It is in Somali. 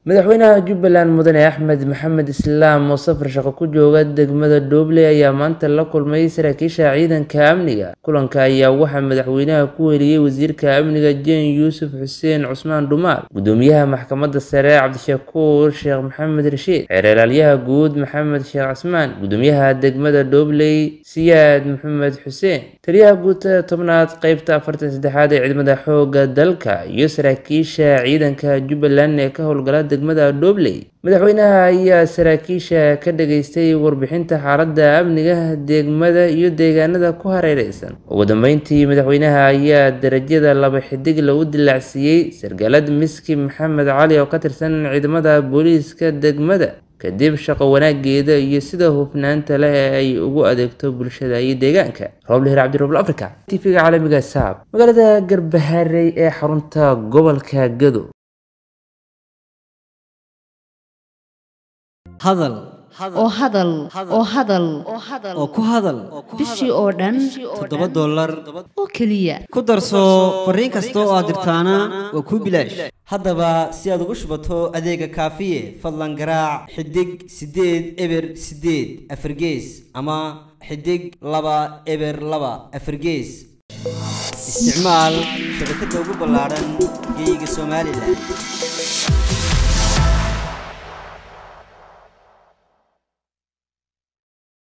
madaxweynaha Jubbaland Mudane Axmed Maxamed Islaam oo safar shaqo ku jooga degmada Dooble ayaa maanta la kulmay saraakiisha ciidanka amniga. Kulanka ayaa waxaa madaxweynaha ku weeriyay wasiirka amniga Jeen Yuusuf Xuseen Cusmaan Dumaal, gudoomiyaha maxkamadda sare Cabdishakuur Sheekh Maxamed Rashiid, xeeralyaha guud Maxamed Sheekh Casmaan, gudoomiyaha degmada Dooble Siyaad Maxamed Xuseen, taliyaha guud tobnaad qaybta 43aad ee ciidamada xoogga dalka iyo saraakiisha ciidanka Jubbaland ee ka howlgala degmada Dooble. Madaxweynaha ayaa saraakiisha ka dhageystay warbixinta xaaladda amniga degmada iyo deegaanada ku hareeraysan. Ugu dambeyntii, madaxweynaha ayaa darajada 2 xidig lagu dilaacsiiyay sargaalad Miski Maxamed Cali oo ka tirsan ciidamada booliiska degmada kadib shaqo wanaageeda iyo sida hufnaanta leh ee ay ugu adeegto bulshada iyo deegaanka. Roble Cabdirabul Afrika, TV-ga caalamiga SABC, magaalada Garbaharey ee xarunta gobolka Gado. hadal oo ku hadal bishii oo dhan $7 oo kaliya ku darso fariin kasta oo aad dirtaana waa ku bilaash. haddaba si aad ugu shubato adeega kaafiye fadlan garaac xidig 8 eber 8 afargees ama xidig 2 eber 2 afargees. isticmaal shabakadda ugu ballaaran geeyiga Soomaaliland.